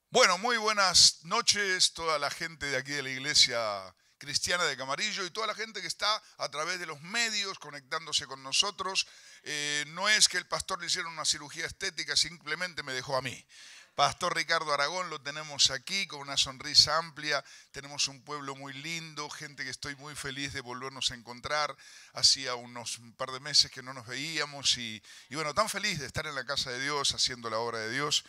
Bueno, muy buenas noches, toda la gente de aquí de la Iglesia Cristiana de Camarillo y toda la gente que está a través de los medios conectándose con nosotros. No es que el pastor le hiciera una cirugía estética, simplemente me dejó a mí. Pastor Ricardo Aragón lo tenemos aquí con una sonrisa amplia, tenemos un pueblo muy lindo, gente que estoy muy feliz de volvernos a encontrar. Hacía un par de meses que no nos veíamos y bueno, tan feliz de estar en la casa de Dios, haciendo la obra de Dios.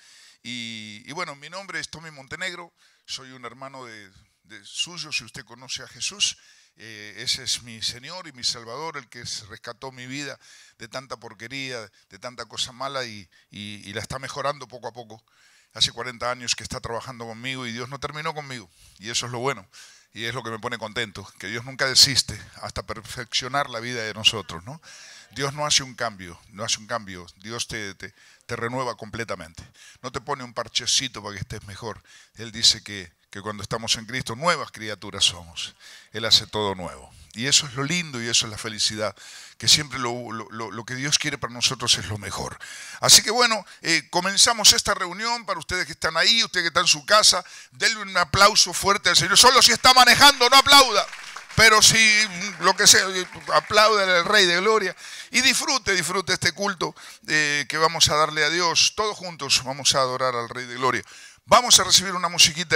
Y bueno, mi nombre es Tommy Montenegro, soy un hermano de suyo, si usted conoce a Jesús. Ese es mi Señor y mi Salvador, el que rescató mi vida de tanta porquería, de tanta cosa mala y la está mejorando poco a poco. Hace 40 años que está trabajando conmigo y Dios no terminó conmigo, y eso es lo bueno. Y es lo que me pone contento, que Dios nunca desiste hasta perfeccionar la vida de nosotros, ¿no? Dios no hace un cambio, Dios te renueva completamente. No te pone un parchecito para que estés mejor. Él dice que cuando estamos en Cristo, nuevas criaturas somos. Él hace todo nuevo. Y eso es lo lindo y eso es la felicidad, que siempre lo que Dios quiere para nosotros es lo mejor. Así que bueno, comenzamos esta reunión para ustedes que están ahí, usted que está en su casa, denle un aplauso fuerte al Señor. Solo si está manejando, no aplauda. Pero si lo que sea, aplaude al Rey de Gloria y disfrute este culto que vamos a darle a Dios. Todos juntos vamos a adorar al Rey de Gloria. Vamos a recibir una musiquita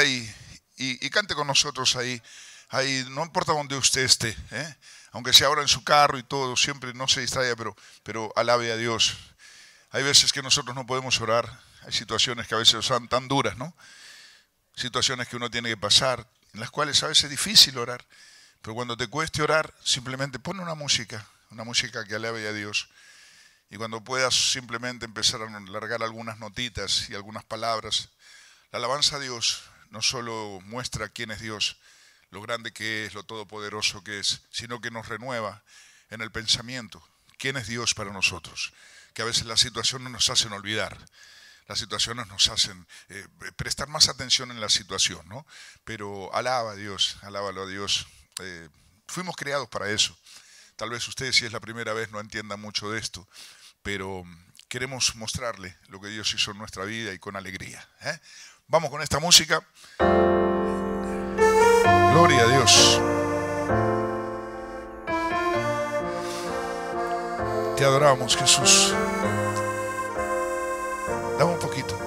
y cante con nosotros ahí, no importa donde usted esté, aunque sea ahora en su carro y todo, siempre no se distraiga, pero alabe a Dios. Hay veces que nosotros no podemos orar, hay situaciones que a veces son tan duras, ¿no? Situaciones que uno tiene que pasar, en las cuales a veces es difícil orar. Pero cuando te cueste orar, simplemente pon una música que alabe a Dios. Y cuando puedas simplemente empezar a largar algunas notitas y algunas palabras. La alabanza a Dios no solo muestra quién es Dios, lo grande que es, lo todopoderoso que es, sino que nos renueva en el pensamiento. ¿Quién es Dios para nosotros? Que a veces las situaciones nos hacen olvidar. Las situaciones nos hacen prestar más atención en la situación, ¿no? Pero alaba a Dios, alábalo a Dios. Fuimos creados para eso. Tal vez ustedes, si es la primera vez, no entiendan mucho de esto, pero queremos mostrarle lo que Dios hizo en nuestra vida y con alegría. Vamos con esta música. Gloria a Dios. Te adoramos, Jesús. Dame un poquito.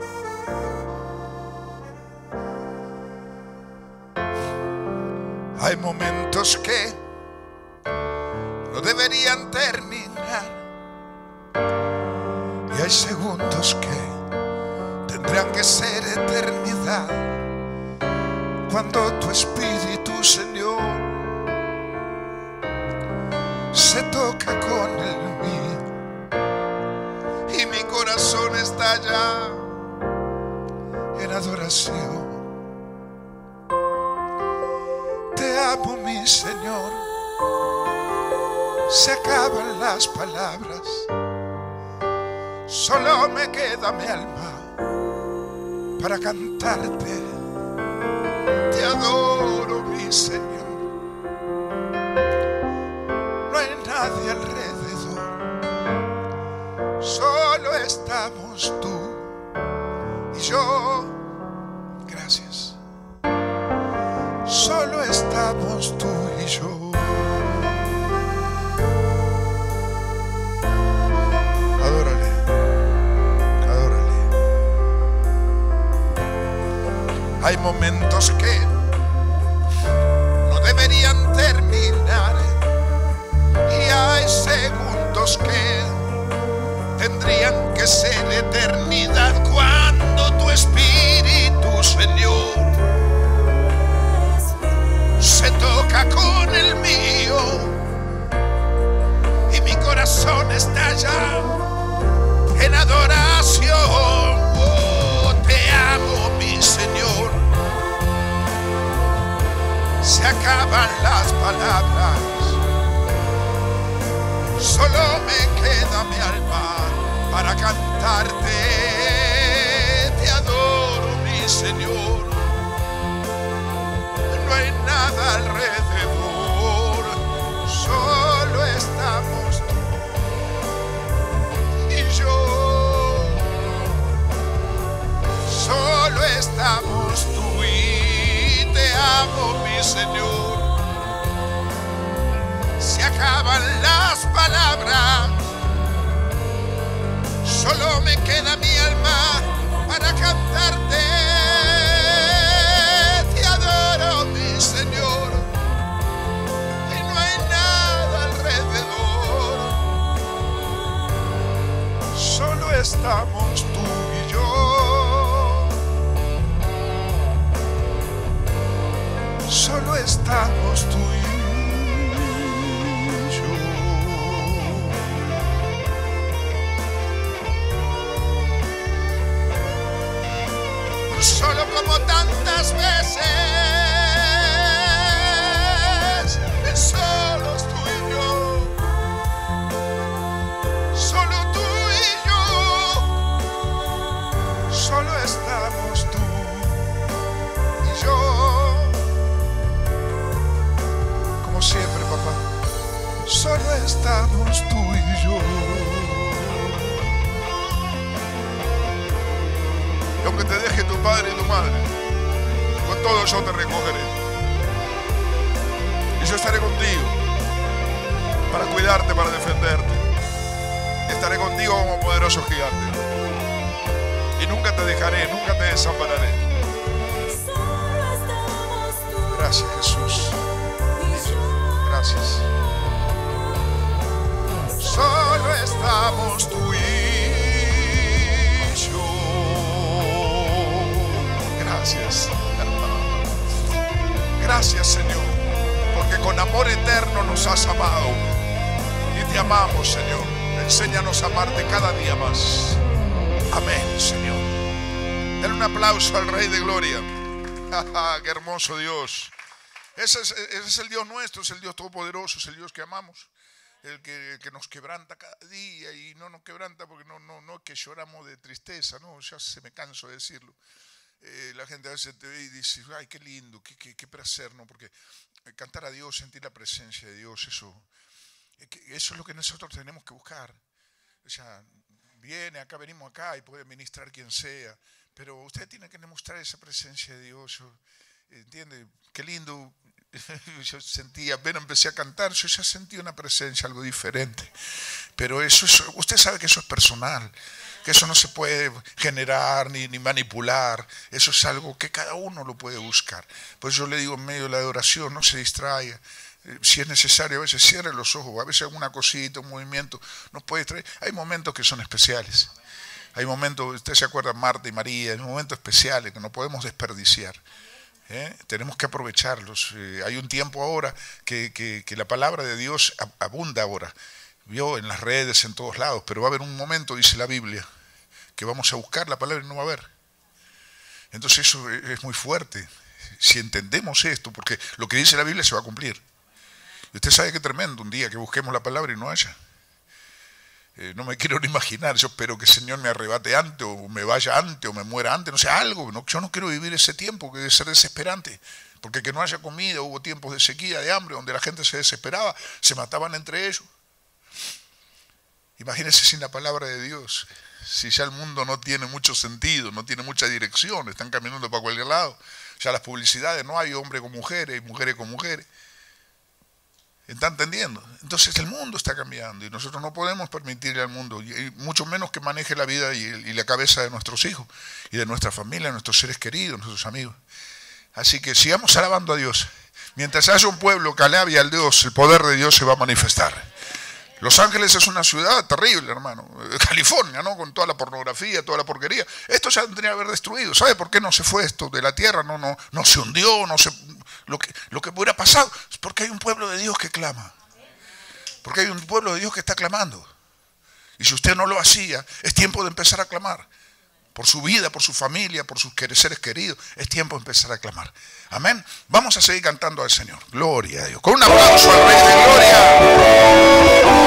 Hay momentos que no deberían terminar y hay segundos que tendrán que ser eternidad. Cuando tu espíritu, Señor, se toca con el mío y mi corazón está ya en adoración. Te amo, mi Señor. Se acaban las palabras, solo me queda mi alma para cantarte. Te adoro, mi Señor. No hay nadie alrededor, solo estamos tú y yo. Gracias. Solo estamos tú y yo. Adórale, adórale. Hay momentos que no deberían terminar y hay segundos que tendrían que ser eternidad. Cuando tu espíritu, Señor, se toca con el mío y mi corazón está ya en adoración. Oh, te amo, mi Señor. Se acaban las palabras, solo me queda mi alma para cantarte. amo, mi Señor. Se acaban las palabras, solo me queda mi alma para cantarte. Te adoro, mi Señor, y no hay nada alrededor. Solo estamos tú y yo. Solo estamos tú y yo. Solo como tantas veces, solos tú y yo, solo tú y yo, solo estamos tú y yo. Como siempre, papá, solo estamos tú y yo. Y aunque te deje tu padre y tu madre, con todo yo te recogeré. Y yo estaré contigo para cuidarte, para defenderte. Estaré contigo como poderoso gigante. Y nunca te dejaré, nunca te desampararé. Gracias, Jesús. Gracias. Solo estamos tú y yo. Gracias, hermano. Gracias, Señor, porque con amor eterno nos has amado y te amamos, Señor. Enséñanos a amarte cada día más. Amén, Señor. Dale un aplauso al Rey de Gloria. Qué hermoso Dios. Ese es el Dios nuestro, es el Dios todopoderoso, es el Dios que amamos, el que nos quebranta cada día, y no nos quebranta porque no es que lloramos de tristeza, no, ya se me canso de decirlo. La gente a veces te ve y dice, ay, qué lindo, qué placer, ¿no? Porque cantar a Dios, sentir la presencia de Dios, eso es lo que nosotros tenemos que buscar. O sea, venimos acá y puede ministrar quien sea, pero usted tiene que demostrar esa presencia de Dios. ¿Entiende? Qué lindo. Yo sentía, empecé a cantar, yo ya sentí una presencia, algo diferente. Pero usted sabe que eso es personal, que eso no se puede generar ni manipular. Eso es algo que cada uno lo puede buscar. Pues yo le digo, en medio de la adoración, no se distraiga. Si es necesario, a veces cierre los ojos, a veces alguna cosita, un movimiento nos puede distraer. Hay momentos que son especiales. Hay momentos, usted se acuerda, Marta y María, hay momentos especiales que no podemos desperdiciar. Tenemos que aprovecharlos. Hay un tiempo ahora que la palabra de Dios abunda ahora. Vio en las redes, en todos lados, pero va a haber un momento, dice la Biblia, que vamos a buscar la palabra y no va a haber. Entonces eso es muy fuerte. Si entendemos esto, porque lo que dice la Biblia se va a cumplir. Y usted sabe qué tremendo un día que busquemos la palabra y no haya. No me quiero ni imaginar, yo espero que el Señor me arrebate antes, o me vaya antes, o me muera antes, no sé, algo. Yo no quiero vivir ese tiempo, que debe ser desesperante, porque que no haya comida, hubo tiempos de sequía, de hambre, donde la gente se desesperaba, se mataban entre ellos. Imagínense sin la palabra de Dios, si ya el mundo no tiene mucho sentido, no tiene mucha dirección, están caminando para cualquier lado, ya las publicidades no hay hombres con mujeres y mujeres con mujeres. ¿Está entendiendo? Entonces el mundo está cambiando y nosotros no podemos permitirle al mundo, y mucho menos que maneje la vida y la cabeza de nuestros hijos y de nuestra familia, de nuestros seres queridos, nuestros amigos. Así que sigamos alabando a Dios. Mientras haya un pueblo que alabe al Dios, el poder de Dios se va a manifestar. Los Ángeles es una ciudad terrible, hermano. California, ¿no? Con toda la pornografía, toda la porquería. Esto ya tendría que haber destruido. ¿Sabe por qué no se fue esto de la tierra? No se hundió, lo que hubiera pasado es porque hay un pueblo de Dios que clama. Porque hay un pueblo de Dios que está clamando. Y si usted no lo hacía, es tiempo de empezar a clamar. Por su vida, por su familia, por sus seres queridos. Es tiempo de empezar a clamar. Amén. Vamos a seguir cantando al Señor. Gloria a Dios. Con un aplauso al Rey de Gloria.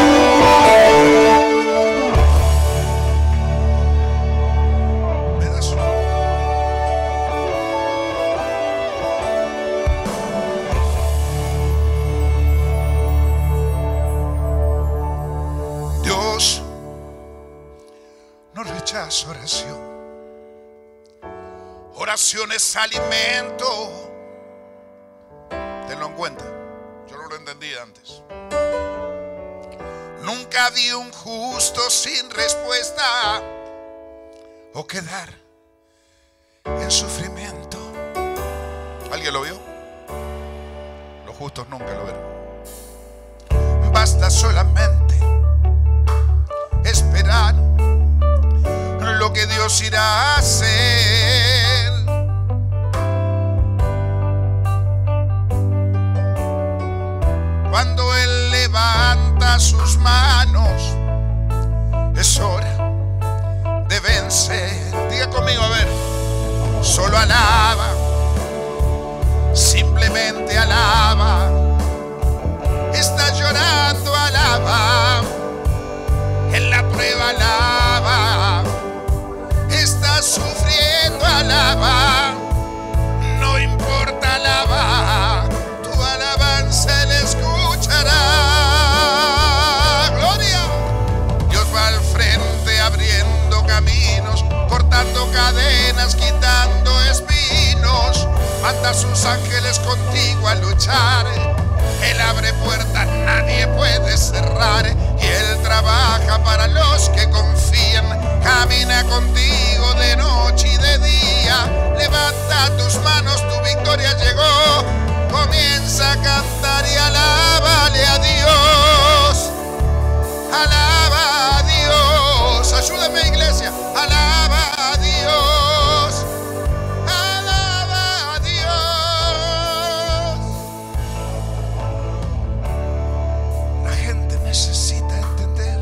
Dios no rechaza oración. Oración es alimento Ténganlo en cuenta. Yo no lo entendía antes. Nunca vi un justo sin respuesta o quedar en sufrimiento. ¿Alguien lo vio? Los justos nunca lo verán. Basta solamente esperar lo que Dios irá a hacer. Cuando Él levanta sus manos, es hora de vencer. Diga conmigo, a ver. Solo alaba, simplemente alaba. Estás llorando, alaba. En la prueba, alaba. Estás sufriendo, alaba. No importa, alaba. Tu alabanza Él escuchará. Gloria. Dios va al frente abriendo caminos, cortando cadenas, quitando espinos. Manda a sus ángeles contigo a luchar. Él abre puertas, nadie puede cerrar. Y Él trabaja para los que confían. Camina contigo de noche y de día. Levanta tus manos, tu victoria llegó. Comienza a cantar y alábale a Dios. Alaba a Dios. Ayúdame, iglesia. Alaba a Dios. Alaba a Dios. La gente necesita entender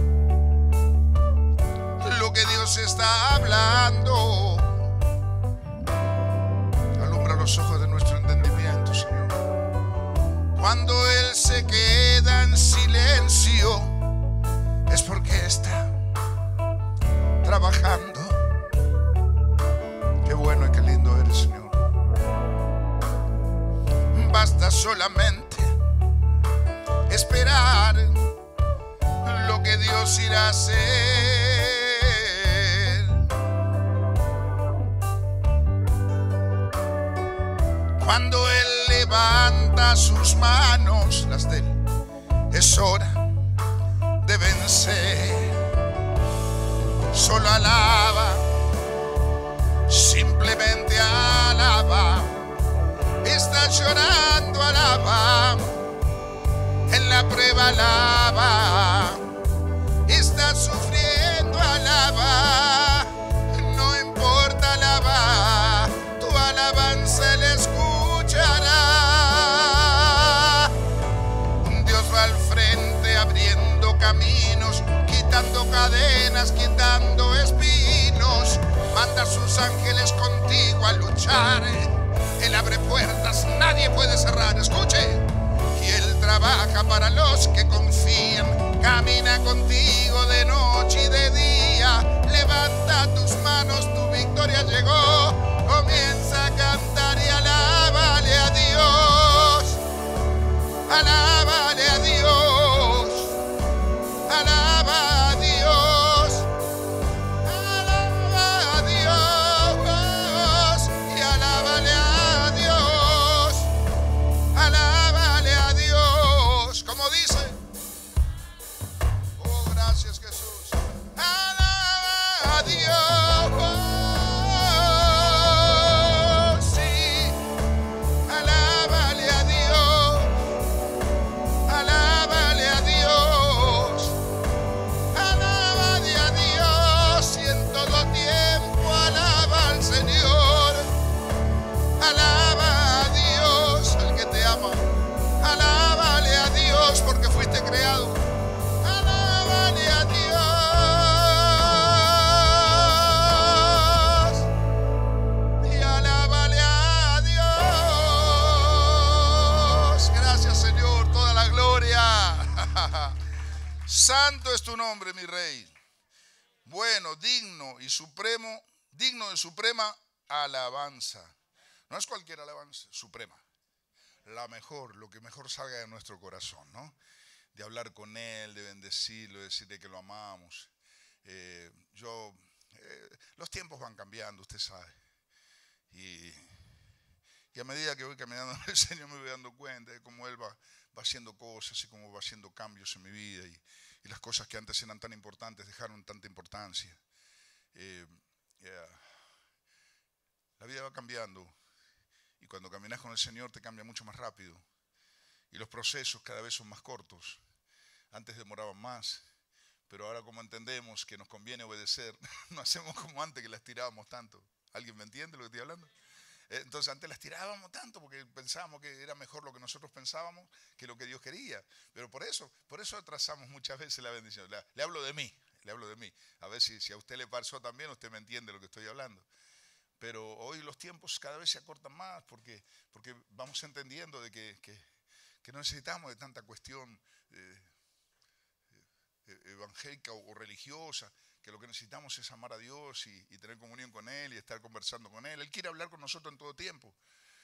lo que Dios está hablando. Alumbra los ojos de nuestro entendimiento, Señor. Cuando Él se queda en silencio, es porque está trabajando. Qué bueno y qué lindo eres, Señor. Basta solamente esperar lo que Dios irá a hacer. Cuando Él levanta sus manos, las de Él, es hora de vencer. Solo alaba, simplemente alaba. Estás llorando, alaba. En la prueba, alaba. Estás sufriendo, alaba. No importa, alaba. Tu alabanza Él escuchará. Dios va al frente abriendo caminos, quitando cadenas, quitando espinos. Manda a sus ángeles contigo a luchar. Él abre puertas, nadie puede cerrar. Escuche. Y Él trabaja para los que confían. Camina contigo de noche y de día. Levanta tus manos, tu victoria llegó. Comienza a cantar y alábale a Dios. Alábale a Dios. Alaba a Dios. Alaba a Dios. Y alábale a Dios. Alábale a Dios. ¿Cómo dice? Oh, gracias, Jesús. Alaba a Dios. Sí. Alábale a Dios. Alábale a Dios. Alábale a Dios. Y en todo tiempo alaba al Señor. Alaba a Dios, al que te ama. Alábale a Dios porque fuiste creado. Alábale a Dios. Y alábale a Dios. Gracias, Señor, toda la gloria. Santo es tu nombre, mi Rey. Bueno, digno y supremo, digno de suprema alabanza. No es cualquier alabanza, suprema. La mejor, lo que mejor salga de nuestro corazón, ¿no? De hablar con Él, de bendecirlo, de decirle que lo amamos. Los tiempos van cambiando, usted sabe. Y Y a medida que voy caminando con el Señor me voy dando cuenta de cómo Él va haciendo cosas y cómo va haciendo cambios en mi vida. Y las cosas que antes eran tan importantes dejaron tanta importancia. La vida va cambiando. Y cuando caminas con el Señor te cambia mucho más rápido. Y los procesos cada vez son más cortos. Antes demoraban más. Pero ahora como entendemos que nos conviene obedecer, no hacemos como antes que las tirábamos tanto. ¿Alguien me entiende lo que estoy hablando? Entonces antes las tirábamos tanto porque pensábamos que era mejor lo que nosotros pensábamos que lo que Dios quería. Pero por eso atrasamos muchas veces la bendición. Le hablo de mí. A ver si a usted le pasó también, usted me entiende lo que estoy hablando. Pero hoy los tiempos cada vez se acortan más porque vamos entendiendo de que no necesitamos de tanta cuestión evangélica o religiosa, que lo que necesitamos es amar a Dios y tener comunión con Él y estar conversando con Él. Él quiere hablar con nosotros en todo tiempo.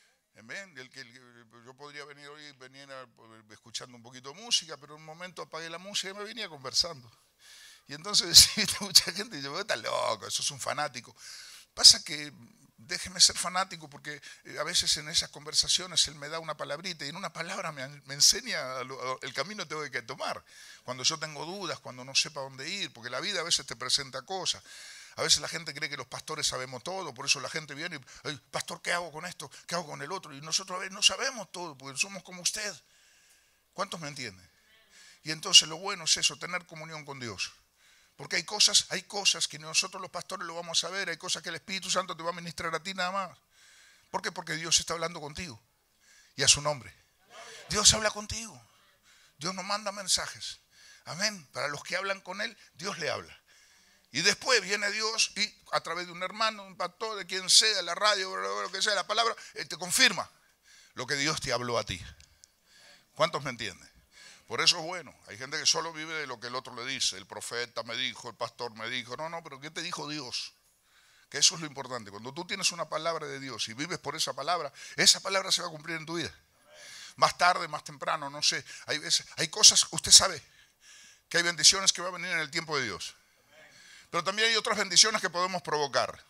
Yo podría venir hoy escuchando un poquito de música, pero en un momento apagué la música y me venía conversando. Y entonces mucha gente dice, está loco, eso es un fanático. Pasa que déjeme ser fanático porque a veces en esas conversaciones Él me da una palabrita y en una palabra me enseña el camino que tengo que tomar. Cuando yo tengo dudas, cuando no sepa dónde ir, porque la vida a veces te presenta cosas. A veces la gente cree que los pastores sabemos todo, por eso la gente viene y, pastor, ¿qué hago con esto? ¿Qué hago con el otro? Y nosotros a veces no sabemos todo, porque somos como usted. ¿Cuántos me entienden? Y entonces lo bueno es eso, tener comunión con Dios. Porque hay cosas que nosotros los pastores lo vamos a ver, hay cosas que el Espíritu Santo te va a ministrar a ti nada más. ¿Por qué? Porque Dios está hablando contigo y a su nombre. Dios habla contigo. Dios nos manda mensajes. Amén. Para los que hablan con Él, Dios le habla. Y después viene Dios y a través de un hermano, un pastor, de quien sea, la radio, lo que sea, la palabra, te confirma lo que Dios te habló a ti. ¿Cuántos me entienden? Por eso es bueno. Hay gente que solo vive de lo que el otro le dice. El profeta me dijo, el pastor me dijo. No, pero ¿qué te dijo Dios? Que eso es lo importante. Cuando tú tienes una palabra de Dios y vives por esa palabra se va a cumplir en tu vida. Más tarde, más temprano, no sé. Hay cosas, usted sabe que hay bendiciones que van a venir en el tiempo de Dios. Pero también hay otras bendiciones que podemos provocar.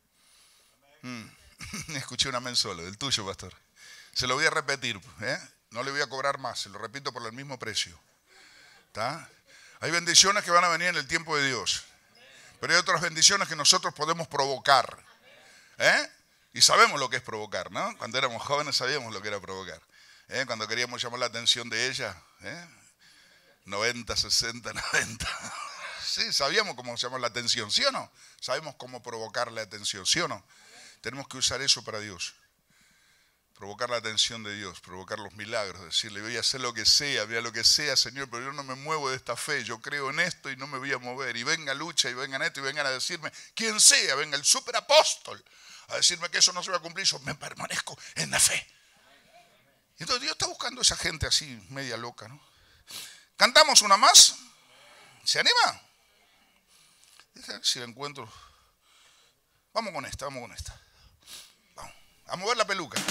Escuché un amén solo, el tuyo, pastor. Se lo voy a repetir, No le voy a cobrar más, se lo repito por el mismo precio. ¿Está? Hay bendiciones que van a venir en el tiempo de Dios. Pero hay otras bendiciones que nosotros podemos provocar. Y sabemos lo que es provocar, ¿no? Cuando éramos jóvenes sabíamos lo que era provocar. Cuando queríamos llamar la atención de ella, 90, 60, 90. Sí, sabíamos cómo llamar la atención, ¿sí o no? Sabemos cómo provocar la atención, ¿sí o no? Tenemos que usar eso para Dios. Provocar la atención de Dios, provocar los milagros, decirle, voy a hacer lo que sea, mira lo que sea, Señor, pero yo no me muevo de esta fe, yo creo en esto y no me voy a mover. Y venga lucha, y vengan esto, y vengan a decirme, quien sea, venga el superapóstol, a decirme que eso no se va a cumplir, yo me permanezco en la fe. Y entonces Dios está buscando a esa gente así, media loca, ¿no? ¿Cantamos una más? ¿Se anima? Déjame ver si la encuentro. Vamos con esta. Vamos. A mover la peluca.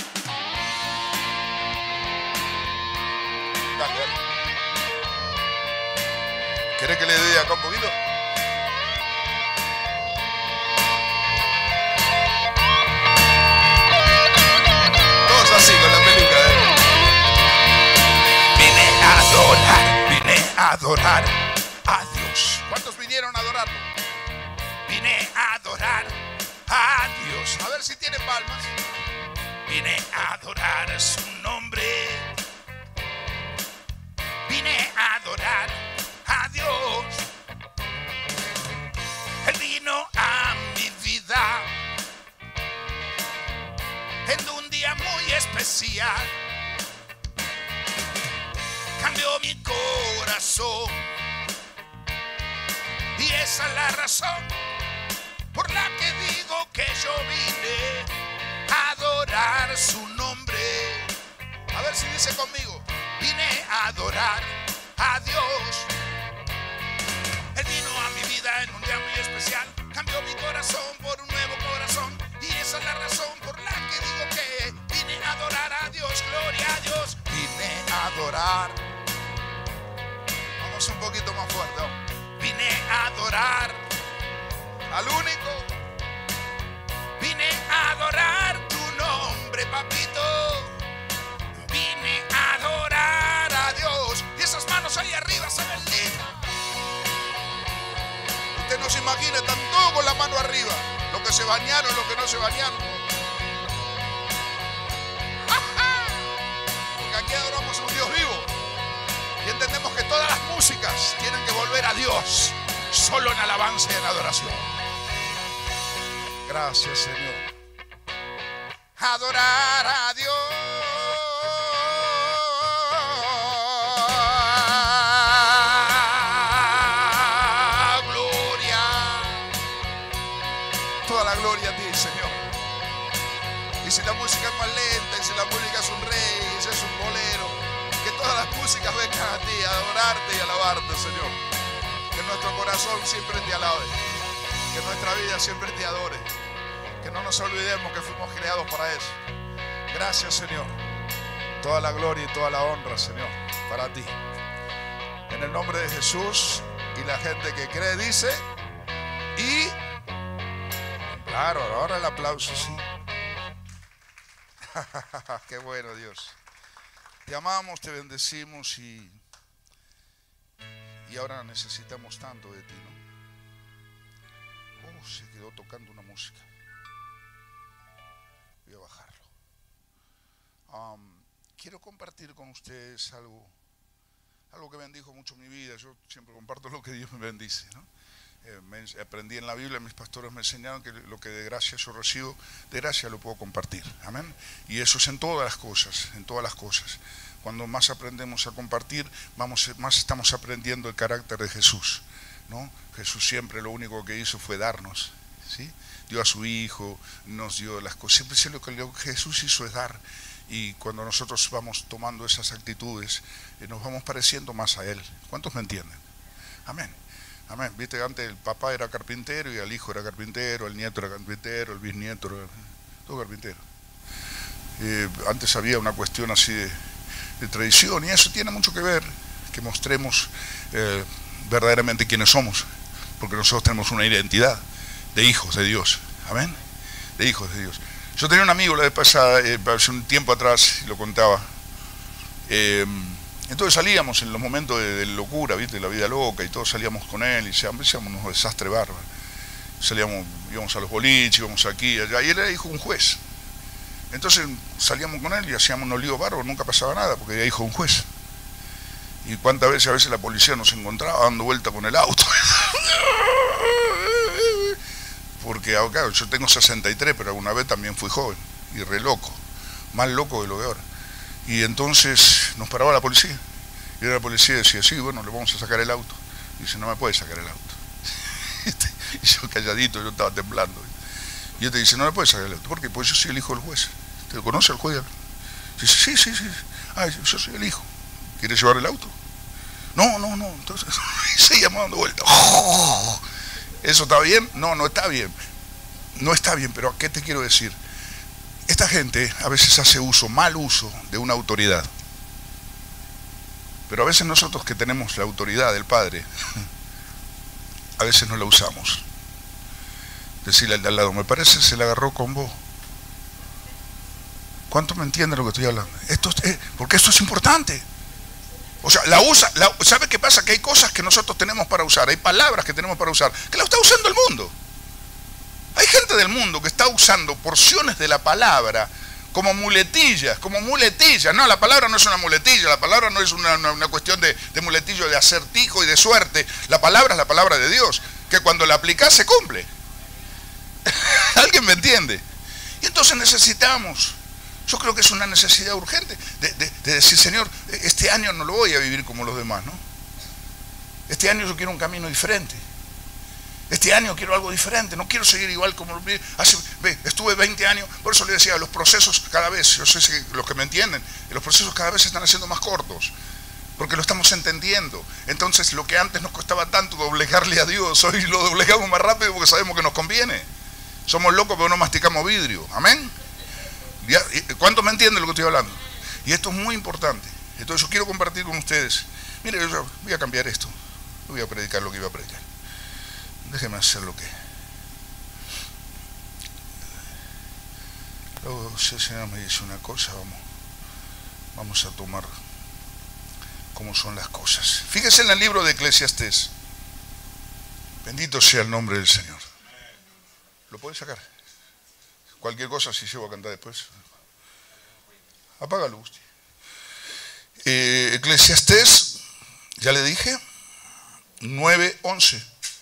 Dale. ¿Querés que le dé acá un poquito? Todos así con la peluca. Vine a adorar a Dios. ¿Cuántos vinieron a adorarlo? Vine a adorar a Dios. A ver si tiene palmas. Vine a adorar su nombre. Vine a adorar a Dios. Él vino a mi vida en un día muy especial. Cambió mi corazón. Y esa es la razón por la que digo que yo vine a adorar su nombre. A ver si dice conmigo. Vine a adorar a Dios. Él vino a mi vida en un día muy especial. Cambió mi corazón por un nuevo corazón. Y esa es la razón por la que digo que vine a adorar a Dios. Gloria a Dios. Vine a adorar. Vamos un poquito más fuerte, ¿no? Vine a adorar al único. Vine a adorar tu nombre, papito. los imagine, están todos con la mano arriba. Los que se bañaron, los que no se bañaron. Porque aquí adoramos a un Dios vivo. Y entendemos que todas las músicas tienen que volver a Dios, solo en alabanza y en adoración. Gracias, Señor. Adorar a Dios. Gloria. Toda la gloria a ti, Señor. Y si la música es más lenta, y si la música es un rey, y si es un bolero, que todas las músicas vengan a ti, a adorarte y alabarte, Señor. Que nuestro corazón siempre te alabe. Que nuestra vida siempre te adore. Que no nos olvidemos que fuimos creados para eso. Gracias, Señor. Toda la gloria y toda la honra, Señor, para ti. En el nombre de Jesús. Y la gente que cree dice. Y claro, ahora el aplauso, sí. Qué bueno, Dios. Te amamos, te bendecimos y ahora necesitamos tanto de ti, ¿no? Oh, se quedó tocando una música. Voy a bajarlo. Quiero compartir con ustedes algo que bendijo mucho mi vida. Yo siempre comparto lo que Dios me bendice, ¿no? Aprendí en la Biblia, mis pastores me enseñaron que lo que de gracia yo recibo, de gracia lo puedo compartir. Amén. Y eso es en todas las cosas, en todas las cosas. Cuando más aprendemos a compartir, más estamos aprendiendo el carácter de Jesús, ¿no? Jesús siempre lo único que hizo fue darnos, ¿sí? Dio a su Hijo, nos dio las cosas. Siempre lo que Jesús hizo es dar. Y cuando nosotros vamos tomando esas actitudes, nos vamos pareciendo más a Él. ¿Cuántos me entienden? Amén. Amén. Viste, antes el papá era carpintero y el hijo era carpintero, el nieto era carpintero, el bisnieto era todo carpintero. Antes había una cuestión así de tradición, y eso tiene mucho que ver, que mostremos verdaderamente quiénes somos, porque nosotros tenemos una identidad de hijos de Dios. Amén. De hijos de Dios. Yo tenía un amigo la vez pasada, hace un tiempo atrás, lo contaba. Entonces salíamos en los momentos de locura, ¿viste? La vida loca, y todos salíamos con él y hacíamos unos desastres bárbaros. Íbamos a los boliches, íbamos aquí, allá, y él era hijo de un juez. Entonces salíamos con él y hacíamos unos líos bárbaros, nunca pasaba nada, porque era hijo de un juez. Y cuántas veces a veces la policía nos encontraba dando vuelta con el auto. Porque, claro, yo tengo 63, pero alguna vez también fui joven, y re loco, más loco de lo de ahora. Y entonces nos paraba la policía, y la policía decía, sí, bueno, le vamos a sacar el auto. Y dice, no me puede sacar el auto. Y yo calladito, yo estaba temblando. Y él te dice, no me puede sacar el auto. ¿Por qué? Pues yo soy el hijo del juez. ¿Te conoce el juez? Dice, sí. Ay, yo soy el hijo. ¿Quieres llevar el auto? No. Entonces, seguíamos dando vueltas. ¿Eso está bien? No está bien. No está bien, pero ¿qué te quiero decir? Esta gente a veces hace mal uso de una autoridad. Pero a veces nosotros que tenemos la autoridad del Padre, a veces no la usamos. Decirle al de al lado, me parece se la agarró con vos. ¿Cuánto me entienden lo que estoy hablando? Porque esto es importante. O sea, ¿sabe qué pasa? Que hay cosas que nosotros tenemos para usar, hay palabras que tenemos para usar, que la está usando el mundo. Hay gente del mundo que está usando porciones de la palabra como muletillas. No, la palabra no es una muletilla, la palabra no es una cuestión de muletillo de acertijo y de suerte. La palabra es la palabra de Dios, que cuando la aplicás se cumple. ¿Alguien me entiende? Y entonces necesitamos, yo creo que es una necesidad urgente de decir, Señor, este año no lo voy a vivir como los demás, ¿no? Este año yo quiero un camino diferente. Este año quiero algo diferente, no quiero seguir igual como estuve 20 años, por eso le decía, los procesos cada vez, yo sé que los que me entienden, los procesos cada vez se están haciendo más cortos, porque lo estamos entendiendo. Entonces lo que antes nos costaba tanto doblegarle a Dios, hoy lo doblegamos más rápido porque sabemos que nos conviene. Somos locos pero no masticamos vidrio, amén. ¿Cuántos me entienden lo que estoy hablando? Y esto es muy importante. Entonces yo quiero compartir con ustedes. Mire, yo voy a cambiar esto, yo voy a predicar lo que iba a predicar. Déjeme hacer lo que... Luego, si el Señor me dice una cosa, vamos a tomar cómo son las cosas. Fíjese en el libro de Eclesiastés. Bendito sea el nombre del Señor. ¿Lo puedes sacar? Cualquier cosa si llevo a cantar después. Apágalo, Gusti. Eclesiastés, ya le dije, 9:11.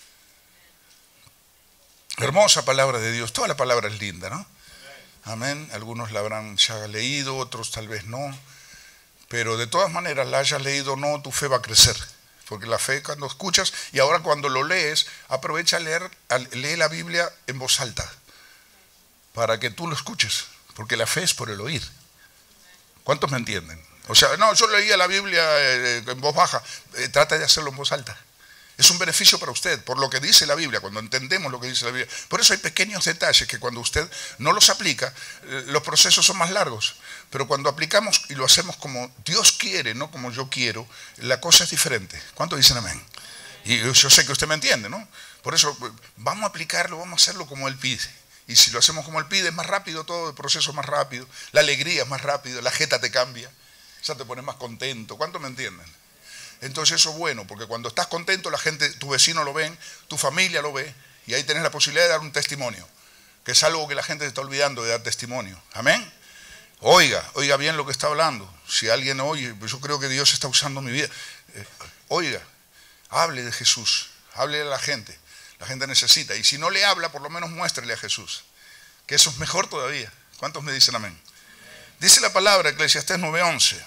Hermosa palabra de Dios. Toda la palabra es linda, ¿no? Amén. Algunos la habrán ya leído, otros tal vez no. Pero de todas maneras, la hayas leído o no, tu fe va a crecer. Porque la fe cuando escuchas, y ahora cuando lo lees, aprovecha a lee la Biblia en voz alta. Para que tú lo escuches. Porque la fe es por el oír. ¿Cuántos me entienden? O sea, no, yo leía la Biblia en voz baja. Trata de hacerlo en voz alta. Es un beneficio para usted, por lo que dice la Biblia, cuando entendemos lo que dice la Biblia. Por eso hay pequeños detalles que cuando usted no los aplica, los procesos son más largos. Pero cuando aplicamos y lo hacemos como Dios quiere, no como yo quiero, la cosa es diferente. ¿Cuántos dicen amén? Y yo sé que usted me entiende, ¿no? Por eso vamos a aplicarlo, vamos a hacerlo como Él pide. Y si lo hacemos como Él pide, es más rápido todo, el proceso es más rápido, la alegría es más rápido, la jeta te cambia, ya te pones más contento. ¿Cuántos me entienden? Entonces eso es bueno, porque cuando estás contento, la gente, tu vecino lo ven, tu familia lo ve, y ahí tenés la posibilidad de dar un testimonio, que es algo que la gente se está olvidando de dar testimonio. Amén. Oiga bien lo que está hablando. Si alguien oye, pues yo creo que Dios está usando mi vida. Oiga, hable de Jesús, hable a la gente. La gente necesita, y si no le habla, por lo menos muéstrele a Jesús, que eso es mejor todavía. ¿Cuántos me dicen amén? Dice la palabra, Eclesiastés 9:11.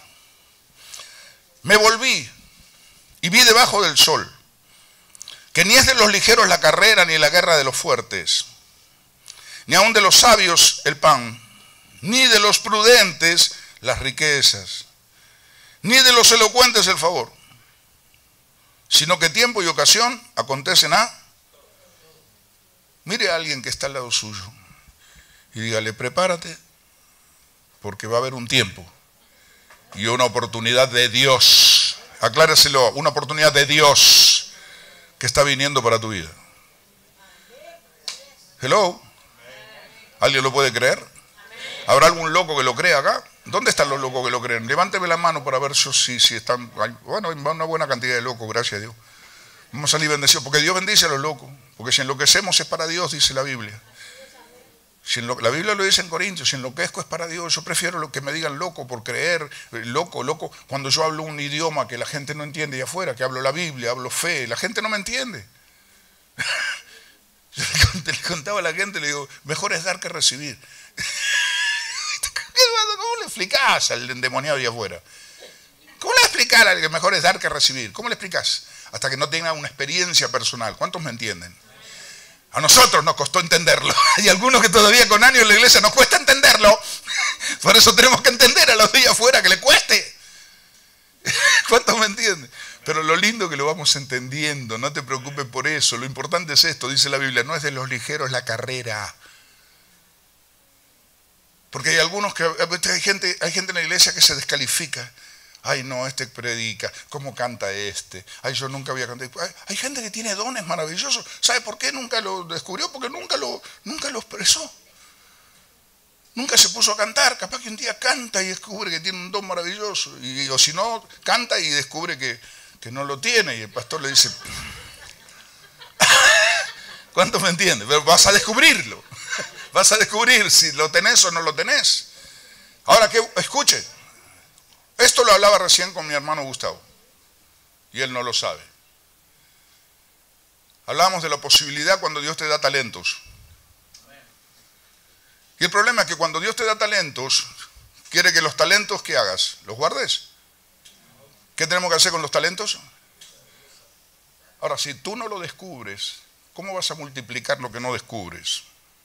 Me volví y vi debajo del sol que ni es de los ligeros la carrera, ni la guerra de los fuertes, ni aun de los sabios el pan, ni de los prudentes las riquezas, ni de los elocuentes el favor, sino que tiempo y ocasión acontecen a... Mire a alguien que está al lado suyo y dígale, prepárate, porque va a haber un tiempo y una oportunidad de Dios. Acláreselo, una oportunidad de Dios que está viniendo para tu vida. Hello. ¿Alguien lo puede creer? ¿Habrá algún loco que lo crea acá? ¿Dónde están los locos que lo creen? Levánteme la mano para ver si están... Bueno, hay una buena cantidad de locos, gracias a Dios. Vamos a salir bendecidos, porque Dios bendice a los locos. Porque si enloquecemos es para Dios, dice la Biblia. La Biblia lo dice en Corintios, si enloquezco es para Dios. Yo prefiero lo que me digan loco por creer, loco. Cuando yo hablo un idioma que la gente no entiende allá afuera, que hablo la Biblia, hablo fe, la gente no me entiende. Yo le contaba a la gente, le digo, mejor es dar que recibir. ¿Cómo le explicás al endemoniado allá afuera? ¿Cómo le explicás al que mejor es dar que recibir? ¿Cómo le explicás? Hasta que no tenga una experiencia personal. ¿Cuántos me entienden? A nosotros nos costó entenderlo. Hay algunos que todavía con años en la iglesia nos cuesta entenderlo. Por eso tenemos que entender a los de allá afuera que le cueste. ¿Cuántos me entienden? Pero lo lindo es que lo vamos entendiendo. No te preocupes por eso. Lo importante es esto, dice la Biblia. No es de los ligeros la carrera. Porque hay algunos que... Hay gente en la iglesia que se descalifica. Ay, no, este predica. ¿Cómo canta este? Ay, yo nunca había cantado. Hay gente que tiene dones maravillosos. ¿Sabe por qué nunca lo descubrió? Porque nunca lo expresó. Nunca se puso a cantar. Capaz que un día canta y descubre que tiene un don maravilloso. O si no, canta y descubre que no lo tiene. Y el pastor le dice... ¿Cuántos me entienden? Pero vas a descubrirlo. Vas a descubrir si lo tenés o no lo tenés. Ahora, escuche. Esto lo hablaba recién con mi hermano Gustavo. Y él no lo sabe. Hablábamos de la posibilidad cuando Dios te da talentos. Y el problema es que cuando Dios te da talentos, quiere que los talentos que hagas, los guardes. ¿Qué tenemos que hacer con los talentos? Ahora, si tú no lo descubres, ¿cómo vas a multiplicar lo que no descubres?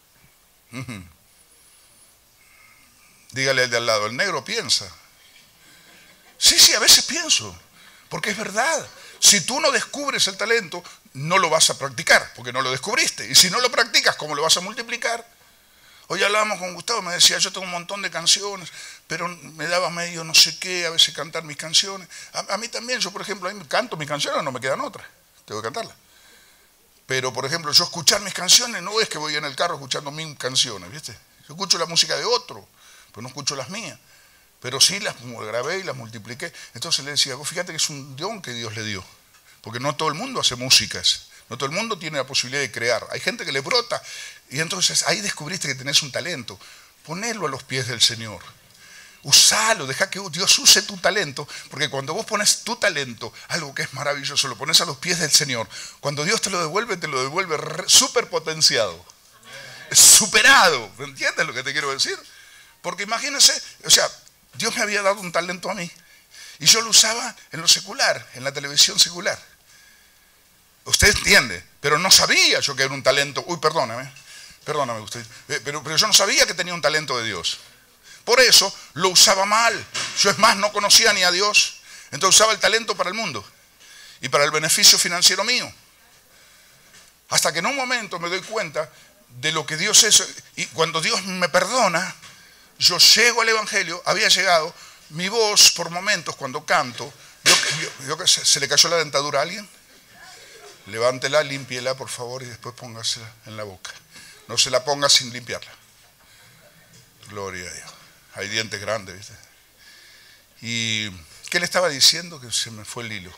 Dígale al de al lado, el negro piensa. Sí, a veces pienso, porque es verdad. Si tú no descubres el talento, no lo vas a practicar, porque no lo descubriste. Y si no lo practicas, ¿cómo lo vas a multiplicar? Hoy hablábamos con Gustavo, me decía, yo tengo un montón de canciones, pero me daba medio no sé qué, a veces cantar mis canciones. A mí también, yo por ejemplo, a mí canto mis canciones, no me quedan otras, tengo que cantarlas. Pero por ejemplo, yo escuchar mis canciones, no es que voy en el carro escuchando mis canciones, ¿viste? Yo escucho la música de otro, pero no escucho las mías. Pero sí las grabé y las multipliqué. Entonces le decía, fíjate que es un don que Dios le dio. Porque no todo el mundo hace músicas. No todo el mundo tiene la posibilidad de crear. Hay gente que le brota y entonces ahí descubriste que tenés un talento. Ponelo a los pies del Señor. Usalo, deja que Dios use tu talento, porque cuando vos pones tu talento, algo que es maravilloso, lo pones a los pies del Señor, cuando Dios te lo devuelve súper potenciado, superado. ¿Me entiendes lo que te quiero decir? Porque imagínense, o sea, Dios me había dado un talento a mí y yo lo usaba en lo secular, en la televisión secular. Usted entiende, pero no sabía yo que era un talento. Uy, perdóname usted, pero yo no sabía que tenía un talento de Dios. Por eso lo usaba mal. Yo es más, no conocía ni a Dios. Entonces usaba el talento para el mundo y para el beneficio financiero mío. Hasta que en un momento me doy cuenta de lo que Dios es. Y cuando Dios me perdona, yo llego al Evangelio, había llegado, mi voz por momentos cuando canto, ¿se le cayó la dentadura a alguien? Levántela, límpiela por favor y después póngasela en la boca. No se la ponga sin limpiarla. Gloria a Dios. Hay dientes grandes, ¿viste? ¿Y qué le estaba diciendo? Que se me fue el hilo.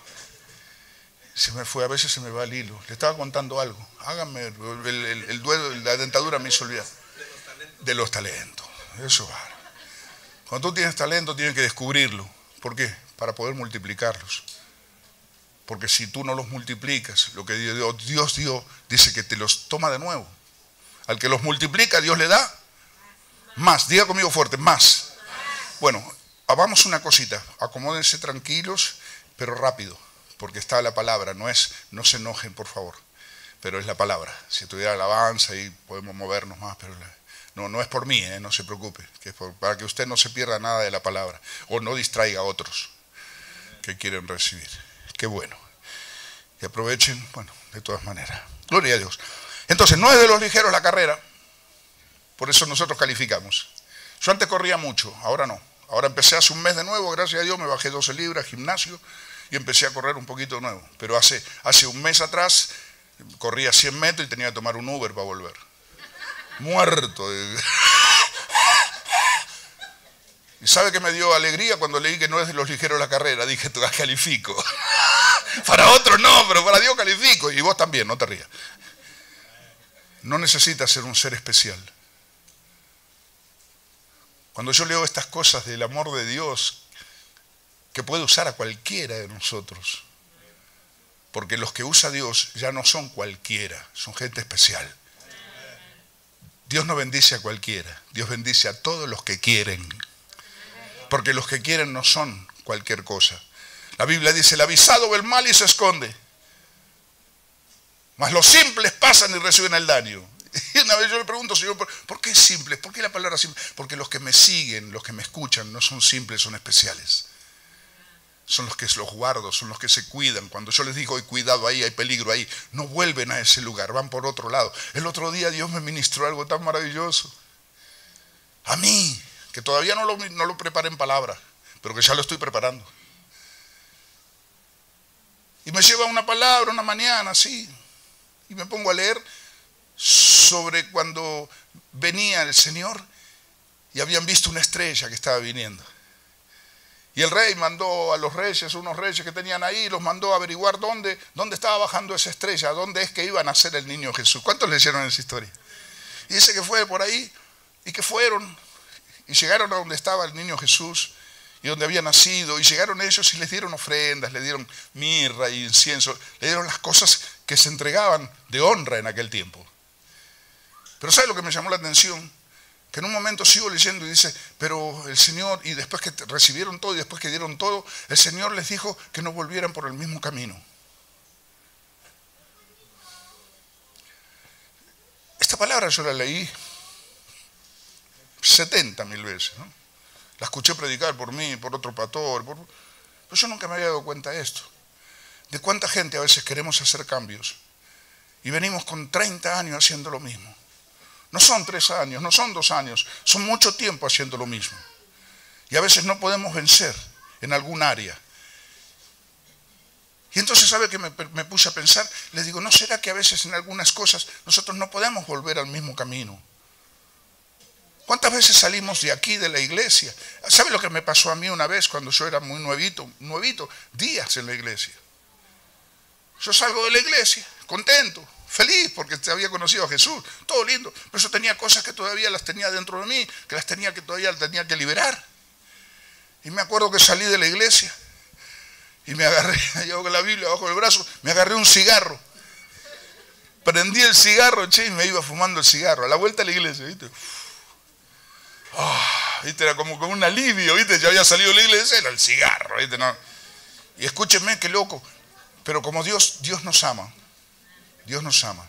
A veces se me va el hilo. Le estaba contando algo. Háganme el duelo, la dentadura me hizo olvidar. De los talentos. Eso va. Cuando tú tienes talento, tienes que descubrirlo. ¿Por qué? Para poder multiplicarlos. Porque si tú no los multiplicas, lo que Dios dio, dice que te los toma de nuevo. Al que los multiplica, Dios le da más. Diga conmigo fuerte, más. Bueno, hagamos una cosita. Acomódense tranquilos, pero rápido. Porque está la palabra. No se enojen, por favor. Pero es la palabra. Si tuviera alabanza y podemos movernos más, pero no es por mí, no se preocupe. Que es para que usted no se pierda nada de la palabra. O no distraiga a otros que quieren recibir. Qué bueno. Y aprovechen, bueno, de todas maneras. Gloria a Dios. Entonces, no es de los ligeros la carrera. Por eso nosotros calificamos. Yo antes corría mucho, ahora no. Ahora empecé hace un mes de nuevo, gracias a Dios, me bajé 12 libras, gimnasio, y empecé a correr un poquito de nuevo. Pero hace un mes atrás, corría 100 metros y tenía que tomar un Uber para volver. Muerto. ¿Y sabe qué me dio alegría cuando leí que no es de los ligeros la carrera? Dije, tú califico. Para otros no, pero para Dios califico. Y vos también, no te rías. No necesitas ser un ser especial. Cuando yo leo estas cosas del amor de Dios, que puede usar a cualquiera de nosotros, porque los que usa Dios ya no son cualquiera, son gente especial. Dios no bendice a cualquiera, Dios bendice a todos los que quieren, porque los que quieren no son cualquier cosa. La Biblia dice, el avisado ve el mal y se esconde, mas los simples pasan y reciben el daño. Y una vez yo le pregunto, Señor, ¿por qué simples? ¿Por qué la palabra simple? Porque los que me siguen, los que me escuchan, no son simples, son especiales. Son los que los guardo, son los que se cuidan. Cuando yo les digo, hay cuidado ahí, hay peligro ahí, no vuelven a ese lugar, van por otro lado. El otro día Dios me ministró algo tan maravilloso. A mí, que todavía no lo preparé en palabra, pero que ya lo estoy preparando. Y me lleva una palabra una mañana, así, y me pongo a leer sobre cuando venía el Señor y habían visto una estrella que estaba viniendo. Y el rey mandó a los reyes, unos reyes que tenían ahí, los mandó a averiguar dónde estaba bajando esa estrella, dónde es que iba a nacer el niño Jesús. ¿Cuántos leyeron esa historia? Y dice que fue por ahí y que fueron y llegaron a donde estaba el niño Jesús y donde había nacido, y llegaron ellos y les dieron ofrendas, le dieron mirra y incienso, le dieron las cosas que se entregaban de honra en aquel tiempo. Pero ¿sabe lo que me llamó la atención? Que en un momento sigo leyendo y dice, pero el Señor, y después que recibieron todo y después que dieron todo, el Señor les dijo que no volvieran por el mismo camino. Esta palabra yo la leí 70.000 veces, ¿no? La escuché predicar por mí, por otro pastor, pero yo nunca me había dado cuenta de esto. De cuánta gente a veces queremos hacer cambios y venimos con 30 años haciendo lo mismo. No son 3 años, no son 2 años, son mucho tiempo haciendo lo mismo. Y a veces no podemos vencer en algún área. Y entonces, ¿sabe qué me puse a pensar? Les digo, ¿no será que a veces en algunas cosas nosotros no podemos volver al mismo camino? ¿Cuántas veces salimos de aquí, de la iglesia? ¿Sabe lo que me pasó a mí una vez cuando yo era muy nuevito, días en la iglesia? Yo salgo de la iglesia, contento, feliz, porque te había conocido a Jesús, todo lindo. Pero yo tenía cosas que todavía las tenía dentro de mí, que todavía las tenía que liberar. Y me acuerdo que salí de la iglesia y me agarré, yo con la Biblia bajo el brazo, me agarré un cigarro. Prendí el cigarro, che, y me iba fumando el cigarro, a la vuelta a la iglesia, ¿viste? ¿Viste? Era como un alivio, ¿viste? Ya había salido de la iglesia, era el cigarro, ¿viste? No. Y escúchenme, qué loco. Pero como Dios nos ama. Dios nos ama.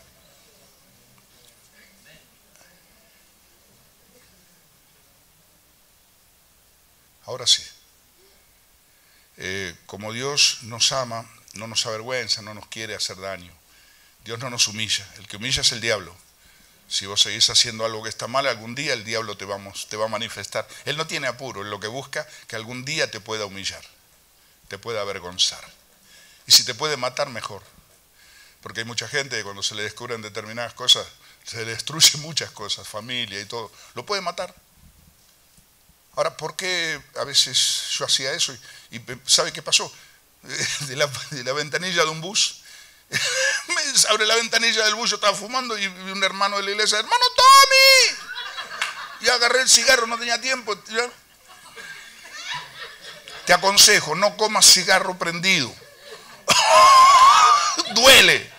Ahora sí. Como Dios nos ama, no nos avergüenza, no nos quiere hacer daño. Dios no nos humilla. El que humilla es el diablo. Si vos seguís haciendo algo que está mal, algún día el diablo te va a manifestar. Él no tiene apuro, él lo que busca que algún día te pueda humillar, te pueda avergonzar. Y si te puede matar, mejor. Porque hay mucha gente que cuando se le descubren determinadas cosas, se le destruye muchas cosas, familia y todo. Lo puede matar. Ahora, ¿por qué a veces yo hacía eso? Y ¿sabe qué pasó? De la ventanilla de un bus, me abre la ventanilla del bus, yo estaba fumando y un hermano de la iglesia, ¡hermano Tommy! Y agarré el cigarro, no tenía tiempo. Te aconsejo, no comas cigarro prendido. Duele.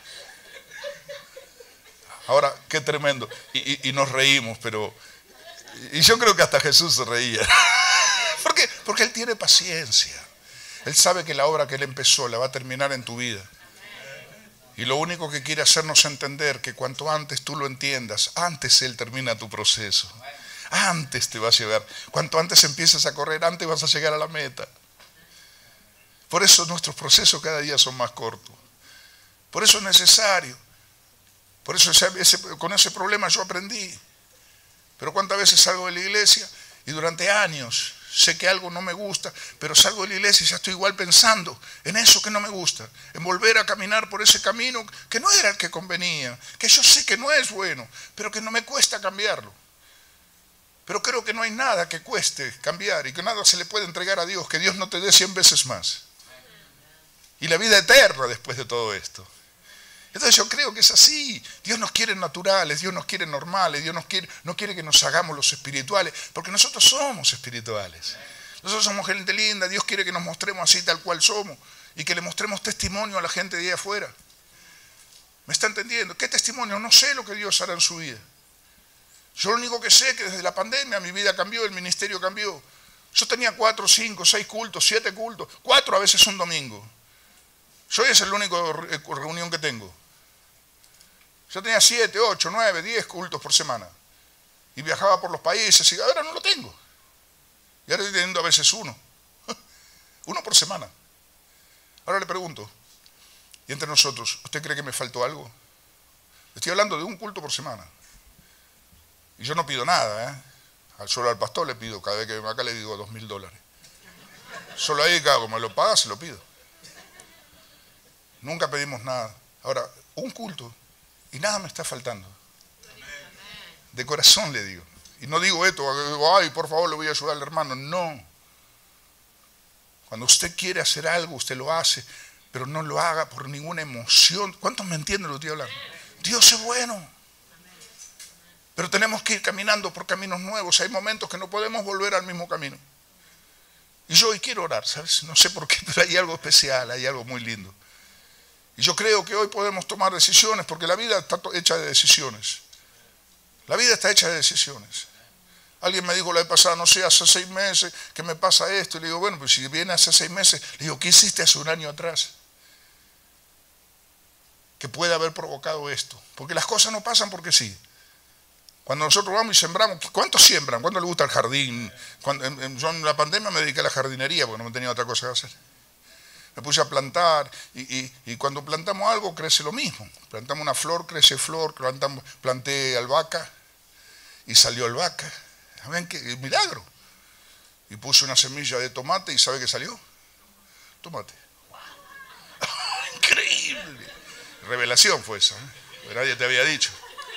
Ahora, qué tremendo. Y nos reímos, pero... Y yo creo que hasta Jesús se reía. ¿Por qué? Porque Él tiene paciencia. Él sabe que la obra que Él empezó la va a terminar en tu vida. Y lo único que quiere hacernos entender que cuanto antes tú lo entiendas, antes Él termina tu proceso. Antes te va a llevar. Cuanto antes empiezas a correr, antes vas a llegar a la meta. Por eso nuestros procesos cada día son más cortos. Por eso es necesario. Por eso con ese problema yo aprendí. Pero cuántas veces salgo de la iglesia y durante años sé que algo no me gusta, pero salgo de la iglesia y ya estoy igual pensando en eso que no me gusta, en volver a caminar por ese camino que no era el que convenía, que yo sé que no es bueno, pero que no me cuesta cambiarlo. Pero creo que no hay nada que cueste cambiar y que nada se le puede entregar a Dios, que Dios no te dé 100 veces más. Y la vida eterna después de todo esto. Entonces yo creo que es así. Dios nos quiere naturales, Dios nos quiere normales, Dios no quiere que nos hagamos los espirituales, porque nosotros somos espirituales. Nosotros somos gente linda, Dios quiere que nos mostremos así tal cual somos y que le mostremos testimonio a la gente de ahí afuera. ¿Me está entendiendo? ¿Qué testimonio? No sé lo que Dios hará en su vida. Yo lo único que sé es que desde la pandemia mi vida cambió, el ministerio cambió. Yo tenía 4, 5, 6 cultos, 7 cultos, 4 a veces un domingo. Yo hoy es la única reunión que tengo. Yo tenía 7, 8, 9, 10 cultos por semana. Y viajaba por los países y ahora no lo tengo. Y ahora estoy teniendo a veces uno. Uno por semana. Ahora le pregunto, y entre nosotros, ¿usted cree que me faltó algo? Estoy hablando de un culto por semana. Y yo no pido nada, ¿eh? Solo al pastor le pido, cada vez que vengo acá le digo $2.000. Solo ahí, cada como me lo paga, se lo pido. Nunca pedimos nada. Ahora, un culto y nada me está faltando. De corazón le digo. Y no digo esto, ay, por favor, le voy a ayudar al hermano. No. Cuando usted quiere hacer algo, usted lo hace, pero no lo haga por ninguna emoción. ¿Cuántos me entienden lo que estoy hablando? Dios es bueno. Pero tenemos que ir caminando por caminos nuevos. Hay momentos que no podemos volver al mismo camino. Y yo hoy quiero orar, ¿sabes? No sé por qué, pero hay algo especial, hay algo muy lindo. Y yo creo que hoy podemos tomar decisiones, porque la vida está hecha de decisiones. La vida está hecha de decisiones. Alguien me dijo la vez pasada, no sé, hace 6 meses que me pasa esto. Y le digo, bueno, pues si viene hace 6 meses, le digo, ¿qué hiciste hace un año atrás? Que puede haber provocado esto. Porque las cosas no pasan porque sí. Cuando nosotros vamos y sembramos, ¿cuántos siembran? ¿Cuánto le gusta el jardín? Yo en la pandemia me dediqué a la jardinería porque no tenía otra cosa que hacer. Me puse a plantar y cuando plantamos algo crece lo mismo. Plantamos una flor, crece flor, planté albahaca y salió albahaca. ¿Saben qué milagro? Y puse una semilla de tomate y ¿sabe qué salió? Tomate. Increíble. Revelación fue esa, ¿eh? Nadie te había dicho.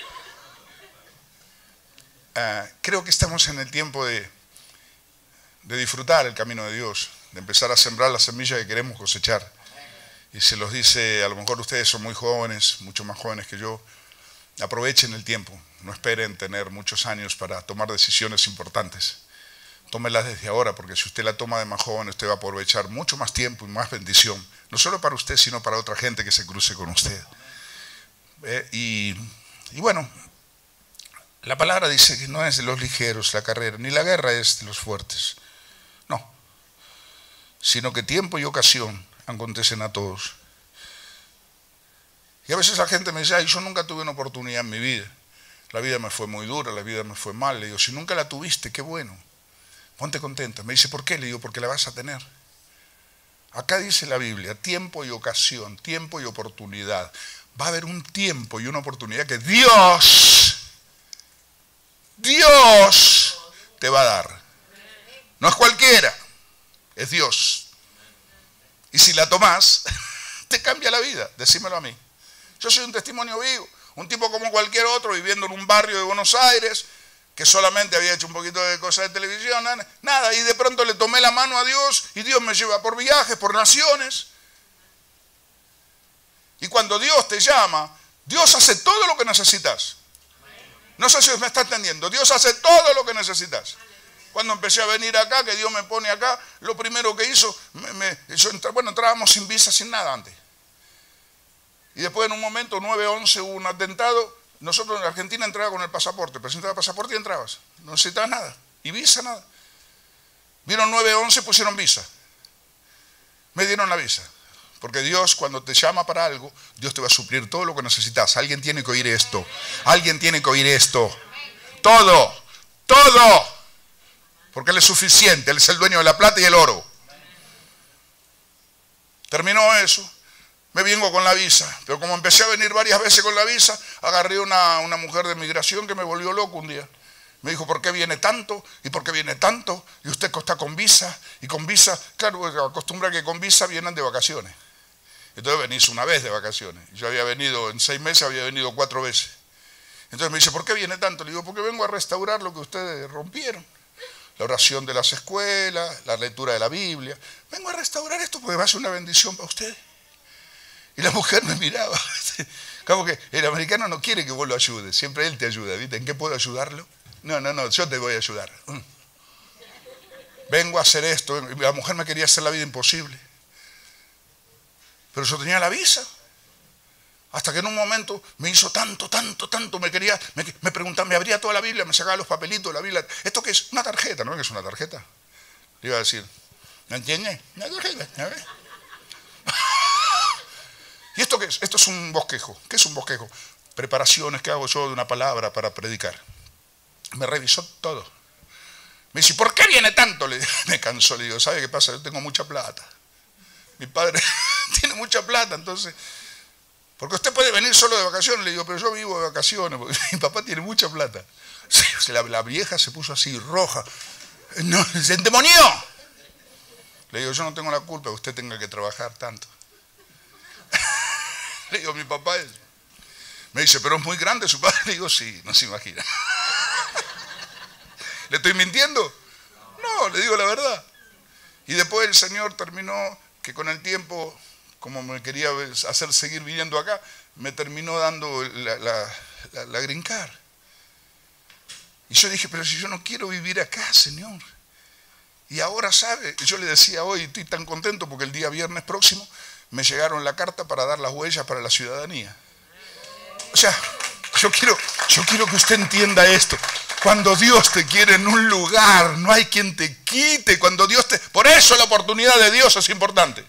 Creo que estamos en el tiempo de disfrutar el camino de Dios, de empezar a sembrar la semilla que queremos cosechar. Y se los dice, a lo mejor ustedes son muy jóvenes, mucho más jóvenes que yo, aprovechen el tiempo, no esperen tener muchos años para tomar decisiones importantes. Tómelas desde ahora, porque si usted la toma de más joven, usted va a aprovechar mucho más tiempo y más bendición, no solo para usted, sino para otra gente que se cruce con usted. Y bueno, la palabra dice que no es de los ligeros la carrera, ni la guerra es de los fuertes, no, sino que tiempo y ocasión acontecen a todos. Y a veces la gente me dice, ay, yo nunca tuve una oportunidad en mi vida, la vida me fue muy dura, la vida me fue mal. Le digo, si nunca la tuviste, qué bueno, ponte contenta. Me dice, ¿por qué? Le digo, porque la vas a tener. Acá dice la Biblia, tiempo y ocasión, tiempo y oportunidad. Va a haber un tiempo y una oportunidad que Dios te va a dar. No es cualquiera, es Dios. Y si la tomás, te cambia la vida, decímelo a mí. Yo soy un testimonio vivo, un tipo como cualquier otro, viviendo en un barrio de Buenos Aires, que solamente había hecho un poquito de cosas de televisión, nada, y de pronto le tomé la mano a Dios, y Dios me lleva por viajes, por naciones. Y cuando Dios te llama, Dios hace todo lo que necesitas. No sé si me está entendiendo, Dios hace todo lo que necesitas. Cuando empecé a venir acá, que Dios me pone acá, lo primero que hizo, entrábamos sin visa, sin nada antes. Y después en un momento, 9/11, hubo un atentado. Nosotros en Argentina entraba con el pasaporte, presentaba el pasaporte y entrabas. No necesitabas nada. Y visa, nada. Vieron 9/11, pusieron visa. Me dieron la visa. Porque Dios, cuando te llama para algo, Dios te va a suplir todo lo que necesitas. Alguien tiene que oír esto. Alguien tiene que oír esto. Todo. Todo. Porque Él es suficiente. Él es el dueño de la plata y el oro. Terminó eso. Me vengo con la visa, pero como empecé a venir varias veces con la visa, agarré una mujer de migración que me volvió loco un día. Me dijo, ¿por qué viene tanto? ¿Y por qué viene tanto? Y usted está con visa, y con visa, claro, acostumbra que con visa vienen de vacaciones. Entonces venís una vez de vacaciones. Yo había venido, en 6 meses había venido 4 veces. Entonces me dice, ¿por qué viene tanto? Le digo, porque vengo a restaurar lo que ustedes rompieron. La oración de las escuelas, la lectura de la Biblia. Vengo a restaurar esto porque va a ser una bendición para ustedes. Y la mujer me miraba, como que el americano no quiere que vos lo ayudes, siempre él te ayuda, ¿viste? ¿En qué puedo ayudarlo? No, yo te voy a ayudar. Vengo a hacer esto, la mujer me quería hacer la vida imposible. Pero yo tenía la visa. Hasta que en un momento me hizo tanto, me preguntaba, me abría toda la Biblia, me sacaba los papelitos de la Biblia. ¿Esto qué es? Una tarjeta, ¿no? ¿Qué es una tarjeta? Le iba a decir, ¿no entiendes? Una tarjeta, ¿sabes? ¿Y esto qué es? Esto es un bosquejo. ¿Qué es un bosquejo? Preparaciones que hago yo de una palabra para predicar. Me revisó todo. Me dice, ¿por qué viene tanto? Me cansó, le digo, ¿sabe qué pasa? Yo tengo mucha plata. Mi padre tiene mucha plata, entonces... Porque usted puede venir solo de vacaciones. Le digo, pero yo vivo de vacaciones, porque mi papá tiene mucha plata. La vieja se puso así, roja. No, se endemonió. Le digo, yo no tengo la culpa que usted tenga que trabajar tanto. Le digo, mi papá es... Me dice, pero es muy grande su padre. Le digo, sí, no se imagina. ¿Le estoy mintiendo? No, le digo la verdad. Y después el Señor terminó, que con el tiempo, como me quería hacer seguir viviendo acá, me terminó dando la green card. Y yo dije, pero si yo no quiero vivir acá, Señor. Y ahora, ¿sabe? Yo le decía hoy, estoy tan contento porque el día viernes próximo me llegaron la carta para dar las huellas para la ciudadanía. O sea, yo quiero que usted entienda esto. Cuando Dios te quiere en un lugar, no hay quien te quite. Cuando Dios te... Por eso la oportunidad de Dios es importante.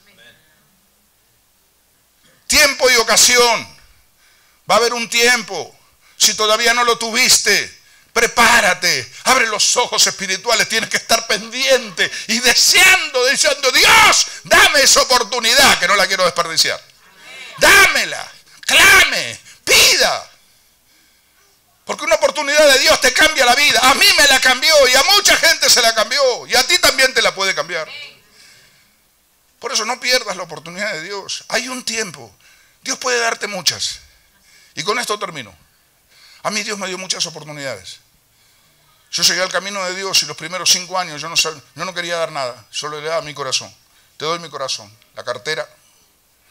Tiempo y ocasión. Va a haber un tiempo. Si todavía no lo tuviste, prepárate. Abre los ojos espirituales. Tienes que estar pendiente y deseando, Dios, dame esa oportunidad que no la quiero desperdiciar. Dámela, clame, pida. Porque una oportunidad de Dios te cambia la vida. A mí me la cambió y a mucha gente se la cambió. Y a ti también te la puede cambiar. Por eso no pierdas la oportunidad de Dios. Hay un tiempo. Dios puede darte muchas. Y con esto termino. A mí Dios me dio muchas oportunidades. Yo llegué al camino de Dios y los primeros 5 años yo no quería dar nada. Solo le daba mi corazón. Te doy mi corazón. La cartera,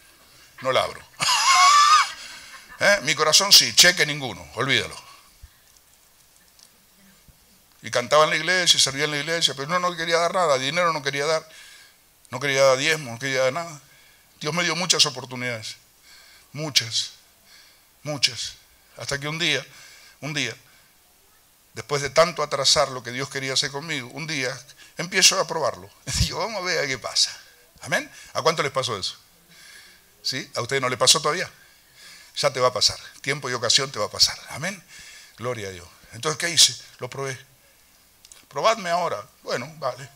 no la abro. Mi corazón sí, cheque ninguno, olvídalo. Y cantaba en la iglesia, servía en la iglesia, pero no quería dar nada, dinero no quería dar, no quería dar diezmo, no quería dar nada. Dios me dio muchas oportunidades, muchas, hasta que un día, después de tanto atrasar lo que Dios quería hacer conmigo, un día empiezo a probarlo. Digo, vamos a ver qué pasa. ¿Amén? ¿A cuánto les pasó eso? ¿Sí? ¿A ustedes no les pasó todavía? Ya te va a pasar. Tiempo y ocasión te va a pasar. Amén. Gloria a Dios. Entonces, ¿qué hice? Lo probé. Probadme ahora. Bueno, vale.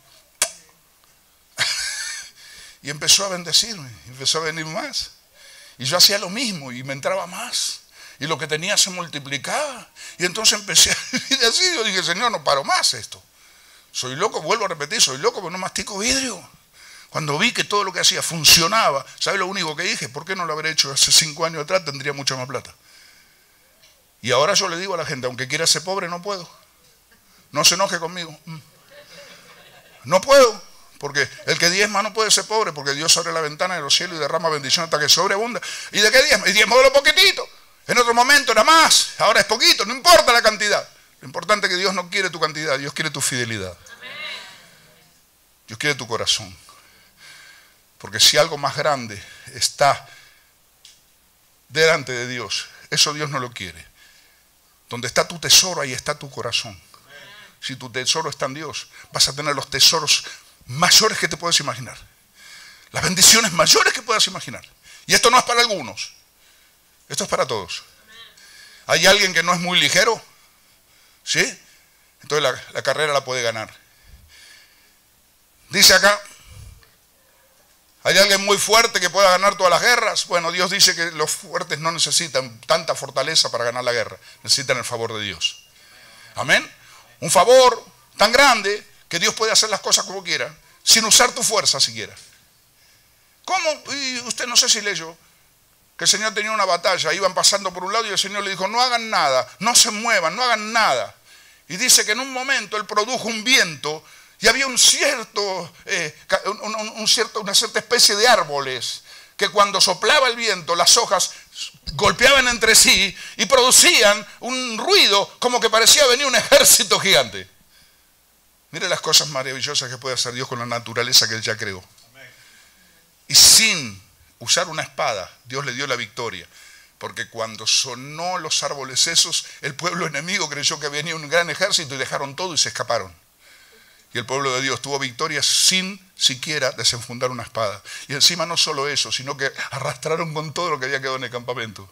Y empezó a bendecirme. Empezó a venir más. Y yo hacía lo mismo y me entraba más. Y lo que tenía se multiplicaba. Y entonces empecé a vivir así. Yo dije, Señor, no paro más esto. Soy loco, vuelvo a repetir, soy loco, pero no mastico vidrio. Cuando vi que todo lo que hacía funcionaba, ¿sabe lo único que dije? ¿Por qué no lo habré hecho hace 5 años atrás? Tendría mucha más plata. Y ahora yo le digo a la gente, aunque quiera ser pobre, no puedo. No se enoje conmigo. No puedo, porque el que diezma no puede ser pobre, porque Dios abre la ventana de los cielos y derrama bendición hasta que sobreabunda. ¿Y de qué diezma? Y diezmo de lo poquitito. En otro momento era más, ahora es poquito, no importa la cantidad. Lo importante es que Dios no quiere tu cantidad, Dios quiere tu fidelidad. Dios quiere tu corazón. Porque si algo más grande está delante de Dios, eso Dios no lo quiere. Donde está tu tesoro, ahí está tu corazón. Si tu tesoro está en Dios, vas a tener los tesoros mayores que te puedes imaginar. Las bendiciones mayores que puedas imaginar. Y esto no es para algunos. Esto es para todos. ¿Hay alguien que no es muy ligero? ¿Sí? Entonces la carrera la puede ganar. Dice acá, ¿hay alguien muy fuerte que pueda ganar todas las guerras? Bueno, Dios dice que los fuertes no necesitan tanta fortaleza para ganar la guerra. Necesitan el favor de Dios. Amén. Un favor tan grande que Dios puede hacer las cosas como quiera, sin usar tu fuerza siquiera. ¿Cómo? Y usted no sé si leyó que el Señor tenía una batalla, iban pasando por un lado y el Señor le dijo, no hagan nada, no se muevan, no hagan nada. Y dice que en un momento Él produjo un viento y había una cierta especie de árboles que cuando soplaba el viento las hojas golpeaban entre sí y producían un ruido como que parecía venir un ejército gigante. Mire las cosas maravillosas que puede hacer Dios con la naturaleza que Él ya creó. Y sin usar una espada, Dios le dio la victoria. Porque cuando sonó los árboles esos, el pueblo enemigo creyó que venía un gran ejército y dejaron todo y se escaparon. Y el pueblo de Dios tuvo victoria sin siquiera desenfundar una espada. Y encima no solo eso, sino que arrastraron con todo lo que había quedado en el campamento.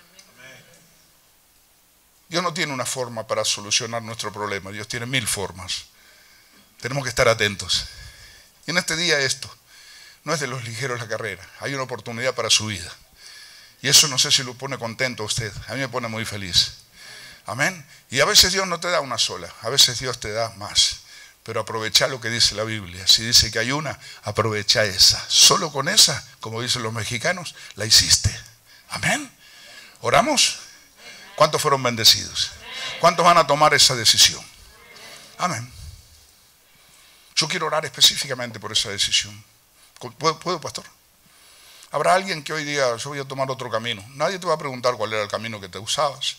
Dios no tiene una forma para solucionar nuestro problema. Dios tiene 1000 formas. Tenemos que estar atentos. Y en este día esto, no es de los ligeros la carrera. Hay una oportunidad para su vida. Y eso no sé si lo pone contento a usted. A mí me pone muy feliz. Amén. Y a veces Dios no te da una sola. A veces Dios te da más. Pero aprovecha lo que dice la Biblia. Si dice que hay una, aprovecha esa. Solo con esa, como dicen los mexicanos, la hiciste. Amén. ¿Oramos? ¿Cuántos fueron bendecidos? ¿Cuántos van a tomar esa decisión? Amén. Yo quiero orar específicamente por esa decisión. ¿Puedo, pastor? Habrá alguien que hoy diga, yo voy a tomar otro camino. Nadie te va a preguntar cuál era el camino que te usabas.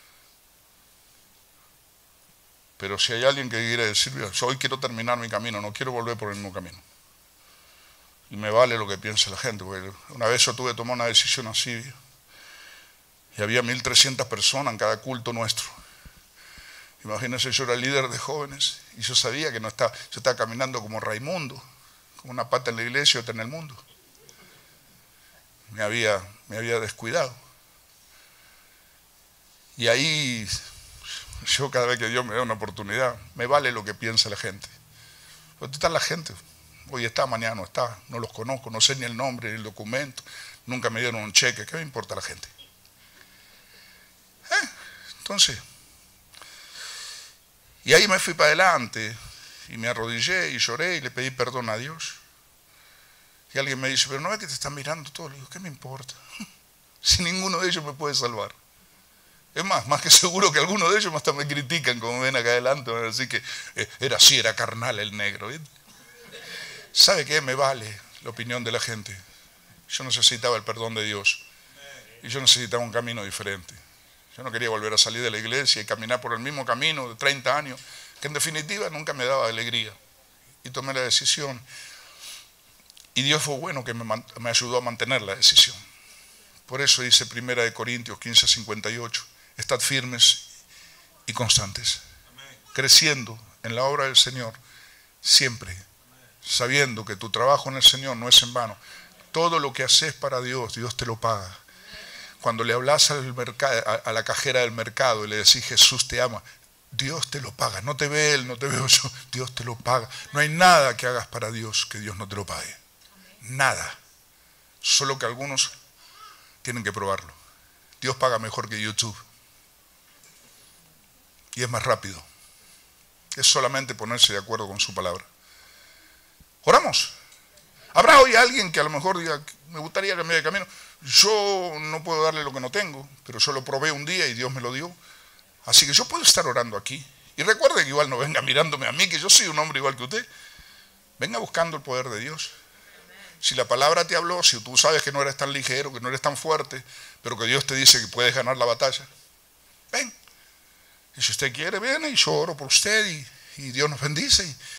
Pero si hay alguien que quiere decir, yo hoy quiero terminar mi camino, no quiero volver por el mismo camino. Y me vale lo que piense la gente, porque una vez yo tuve que tomar una decisión así, y había 1300 personas en cada culto nuestro. Imagínense, yo era el líder de jóvenes, y yo sabía que yo estaba caminando como Raimundo, como una pata en la iglesia y otra en el mundo. Me había descuidado. Y ahí, yo cada vez que Dios me da una oportunidad, me vale lo que piensa la gente. ¿Dónde está la gente? Hoy está, mañana no está, no los conozco, no sé ni el nombre, ni el documento, nunca me dieron un cheque, ¿qué me importa la gente? Entonces, y ahí me fui para adelante, y me arrodillé, y lloré, y le pedí perdón a Dios. Y alguien me dice, pero no ves que te están mirando todo. Le digo, ¿qué me importa? Si ninguno de ellos me puede salvar. Es más que seguro que algunos de ellos hasta me critican, como ven acá adelante, así que era carnal el negro. ¿Viste? ¿Sabe qué? Me vale la opinión de la gente. Yo necesitaba el perdón de Dios. Y yo necesitaba un camino diferente. Yo no quería volver a salir de la iglesia y caminar por el mismo camino de 30 años, que en definitiva nunca me daba alegría. Y tomé la decisión. Y Dios fue bueno que me ayudó a mantener la decisión. Por eso dice 1 Corintios 15:58, estad firmes y constantes, creciendo en la obra del Señor, siempre, sabiendo que tu trabajo en el Señor no es en vano. Todo lo que haces para Dios, Dios te lo paga. Cuando le hablas a la cajera del mercado y le decís Jesús te ama, Dios te lo paga. No te ve Él, no te veo yo, Dios te lo paga. No hay nada que hagas para Dios que Dios no te lo pague. Nada. Solo que algunos tienen que probarlo. Dios paga mejor que YouTube. Y es más rápido. Es solamente ponerse de acuerdo con su palabra. Oramos. Habrá hoy alguien que a lo mejor diga, me gustaría cambiar de camino. Yo no puedo darle lo que no tengo, pero yo lo probé un día y Dios me lo dio. Así que yo puedo estar orando aquí. Y recuerde que igual no venga mirándome a mí, que yo soy un hombre igual que usted. Venga buscando el poder de Dios. Si la palabra te habló, si tú sabes que no eres tan ligero, que no eres tan fuerte, pero que Dios te dice que puedes ganar la batalla, ven. Y si usted quiere, viene y yo oro por usted y Dios nos bendice